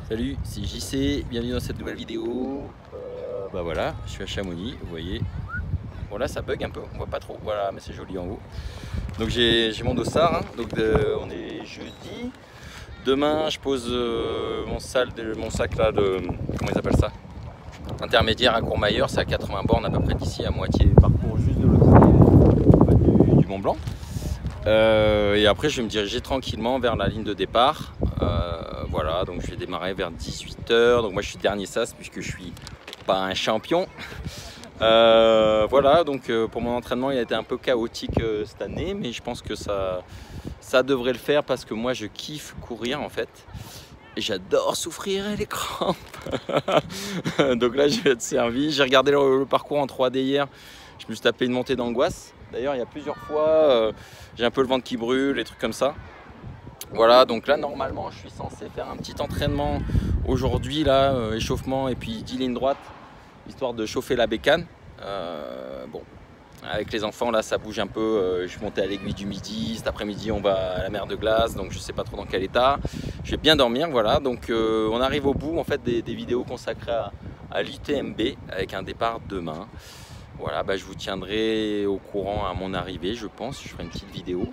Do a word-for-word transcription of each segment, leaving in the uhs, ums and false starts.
Salut, c'est J C, bienvenue dans cette nouvelle vidéo. Euh, bah voilà, je suis à Chamonix, vous voyez. Bon là ça bug un peu, on voit pas trop, voilà, mais c'est joli en haut. Donc j'ai mon dossard, hein. Donc de, on est jeudi. Demain je pose euh, mon, sac de, mon sac là de, comment ils appellent ça, intermédiaire à Courmayeur, c'est à quatre-vingts bornes à peu près d'ici, à moitié du parcours juste de l'autre côté du, du Mont Blanc. Euh, et après je vais me diriger tranquillement vers la ligne de départ. Euh, voilà, donc je vais démarrer vers dix-huit heures. Donc moi je suis dernier sas puisque je suis pas un champion. Euh, voilà, donc euh, pour mon entraînement il a été un peu chaotique euh, cette année, mais je pense que ça, ça devrait le faire parce que moi je kiffe courir en fait. Et j'adore souffrir les crampes. Donc là je vais être servi. J'ai regardé le, le parcours en trois D hier. Je me suis tapé une montée d'angoisse. D'ailleurs il y a plusieurs fois, euh, j'ai un peu le ventre qui brûle, des trucs comme ça. Voilà, donc là normalement je suis censé faire un petit entraînement aujourd'hui là, euh, échauffement et puis dix lignes droites, histoire de chauffer la bécane. Euh, bon, avec les enfants là ça bouge un peu, euh, je suis monté à l'Aiguille du Midi, cet après-midi on va à la mer de glace, donc je sais pas trop dans quel état. Je vais bien dormir, voilà, donc euh, on arrive au bout en fait des, des vidéos consacrées à, à l'U T M B avec un départ demain. Voilà, bah, je vous tiendrai au courant à mon arrivée, je pense, je ferai une petite vidéo.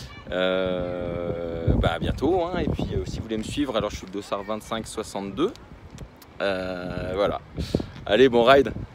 Euh, bah, à bientôt, hein. Et puis euh, si vous voulez me suivre, alors je suis le dossard vingt-cinq soixante-deux. Euh, voilà. Allez, bon ride!